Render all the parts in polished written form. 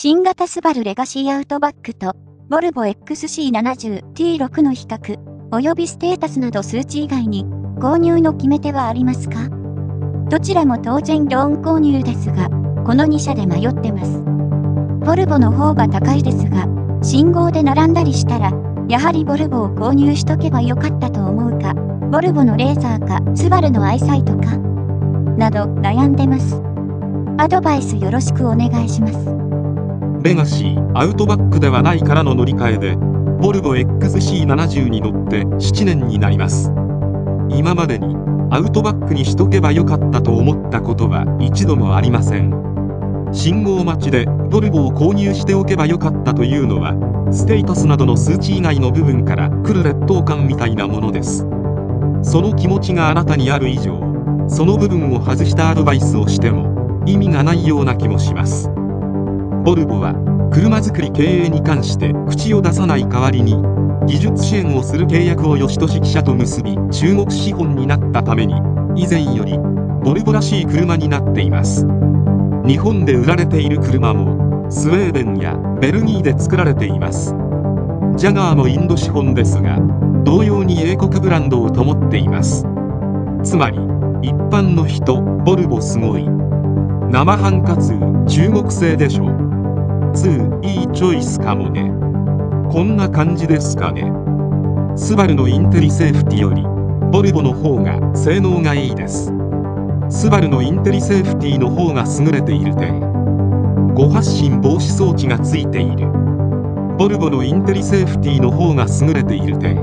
新型スバルレガシーアウトバックと、ボルボ XC70T6 の比較、及びステータスなど数値以外に、購入の決め手はありますか？どちらも当然ローン購入ですが、この2社で迷ってます。ボルボの方が高いですが、信号で並んだりしたら、やはりボルボを購入しとけばよかったと思うか、ボルボのレーザーか、スバルのアイサイトか、など悩んでます。アドバイスよろしくお願いします。 レガシー、アウトバックではないからの乗り換えで、ボルボ XC70 に乗って7年になります。今までにアウトバックにしとけばよかったと思ったことは一度もありません。信号待ちでボルボを購入しておけばよかったというのは、ステータスなどの数値以外の部分から来る劣等感みたいなものです。その気持ちがあなたにある以上、その部分を外したアドバイスをしても意味がないような気もします。ボルボは車作り経営に関して口を出さない代わりに、技術支援をする契約を吉俊記者と結び、中国資本になったために以前よりボルボらしい車になっています。日本で売られている車もスウェーデンやベルギーで作られています。ジャガーもインド資本ですが、同様に英国ブランドを灯っています。つまり一般の人、ボルボすごい、生半可通、中国製でしょ、いいチョイスかもね、こんな感じですかね。スバルのインテリセーフティよりボルボの方が性能がいいです。スバルのインテリセーフティの方が優れている点、誤発信防止装置がついている。ボルボのインテリセーフティの方が優れている点、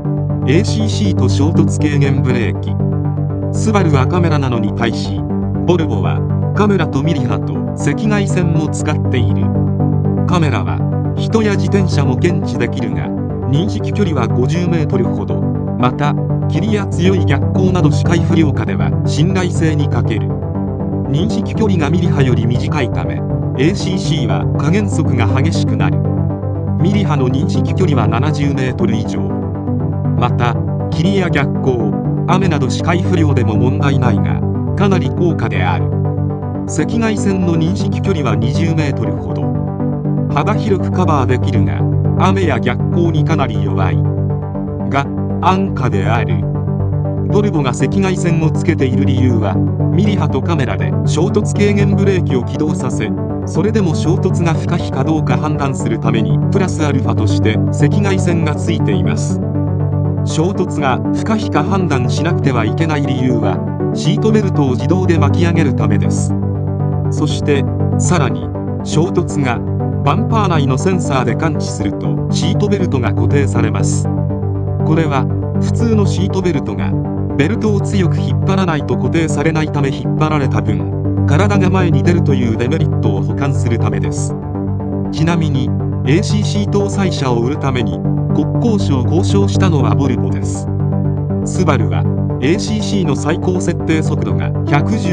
ACC と衝突軽減ブレーキ。スバルはカメラなのに対し、ボルボはカメラとミリ波と赤外線も使っている。カメラは人や自転車も検知できるが、認識距離は50メートルほど。また霧や強い逆光など視界不良下では信頼性に欠ける。認識距離がミリ波より短いため ACC は加減速が激しくなる。ミリ波の認識距離は70メートル以上。また霧や逆光、雨など視界不良でも問題ないが、かなり高価である。赤外線の認識距離は20メートルほど。幅広くカバーできるが、雨や逆光にかなり弱いが安価である。ボルボが赤外線をつけている理由は、ミリ波とカメラで衝突軽減ブレーキを起動させ、それでも衝突が不可避かどうか判断するためにプラスアルファとして赤外線がついています。衝突が不可避か判断しなくてはいけない理由は、シートベルトを自動で巻き上げるためです。そしてさらに、衝突がバンパー内のセンサーで感知するとシートベルトが固定されます。これは普通のシートベルトがベルトを強く引っ張らないと固定されないため、引っ張られた分体が前に出るというデメリットを補完するためです。ちなみに ACC 搭載車を売るために国交省交渉したのはボルボです。スバルは ACC の最高設定速度が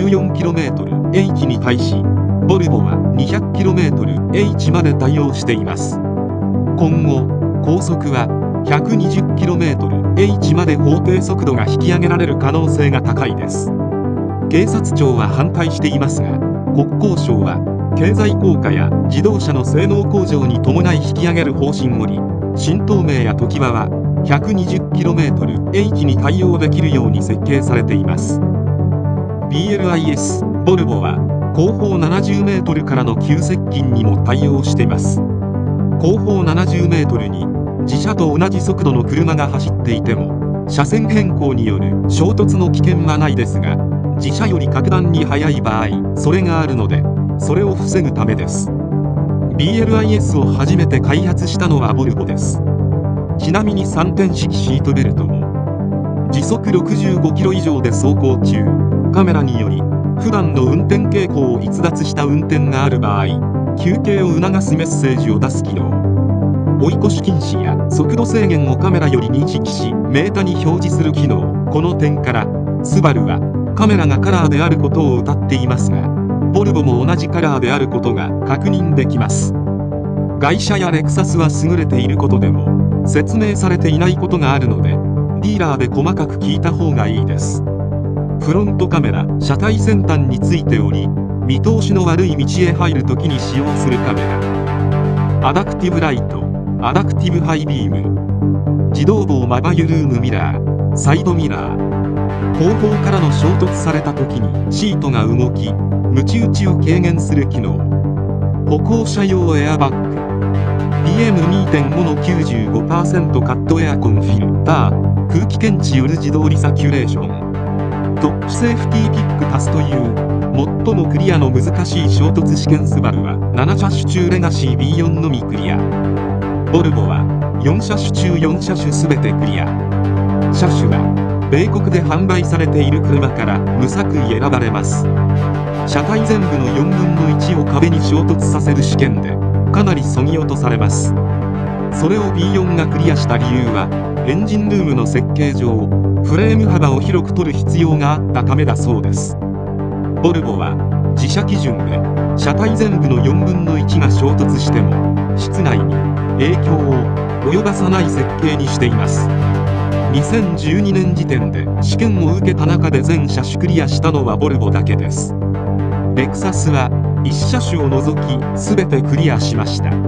114km/h に対し、ボルボは 200km/h まで対応しています。今後高速は 120km/h まで法定速度が引き上げられる可能性が高いです。警察庁は反対していますが、国交省は経済効果や自動車の性能向上に伴い引き上げる方針おり、新東名や常盤は 120km/h に対応できるように設計されています。 BLIS ボルボは後方70メートルからの急接近にも対応しています。後方70メートルに自車と同じ速度の車が走っていても、車線変更による衝突の危険はないですが、自車より格段に速い場合、それがあるので、それを防ぐためです。 BLIS を初めて開発したのはボルボです。ちなみに3点式シートベルトも、時速65キロ以上で走行中、カメラにより普段の運転傾向を逸脱した運転がある場合、休憩を促すメッセージを出す機能、追い越し禁止や速度制限をカメラより認識しメータに表示する機能。この点からスバルはカメラがカラーであることを謳っていますが、ボルボも同じカラーであることが確認できます。外車やレクサスは優れていることでも説明されていないことがあるので、ディーラーで細かく聞いた方がいいです。フロントカメラ、車体先端についており、見通しの悪い道へ入るときに使用するカメラ。 アダクティブライト、アダクティブハイビーム、自動防まばゆルームミラー、サイドミラー、後方からの衝突された時にシートが動き、ムチ打ちを軽減する機能、歩行者用エアバッグ、PM2.5 の 95% カットエアコンフィルター、空気検知よる自動リサキュレーション、トップセーフティーピックパスという最もクリアの難しい衝突試験。スバルは7車種中レガシー B4 のみクリア。ボルボは4車種中4車種すべてクリア。車種は米国で販売されている車から無作為選ばれます。車体全部の4分の1を壁に衝突させる試験でかなり削ぎ落とされます。それを B4 がクリアした理由はエンジンルームの設計上フレーム幅を広く取る必要があったためだそうです。ボルボは自社基準で車体全部の4分の1が衝突しても室内に影響を及ばさない設計にしています。2012年時点で試験を受けた中で全車種クリアしたのはボルボだけです。レクサスは1車種を除き全てクリアしました。